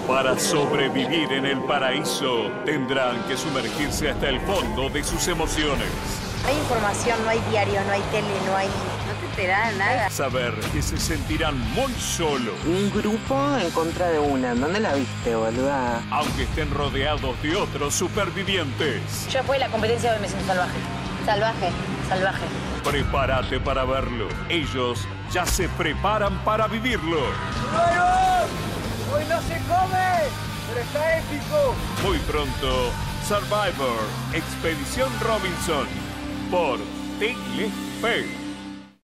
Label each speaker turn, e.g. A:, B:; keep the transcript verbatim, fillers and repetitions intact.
A: Para sobrevivir en el paraíso, tendrán que sumergirse hasta el fondo de sus emociones.
B: No hay información, no hay diario, no hay tele, no hay... No te enterás de nada.
A: Saber que se sentirán muy solos.
C: Un grupo en contra de una. ¿Dónde la viste, boluda?
A: Aunque estén rodeados de otros supervivientes.
B: Yo después de la competencia hoy me siento salvaje. Salvaje, salvaje.
A: Prepárate para verlo. Ellos ya se preparan para vivirlo.
D: ¡Bueno! ¡Hoy no se come! ¡Pero está épico!
A: Muy pronto, Survivor, Expedición Robinson, por Telefe.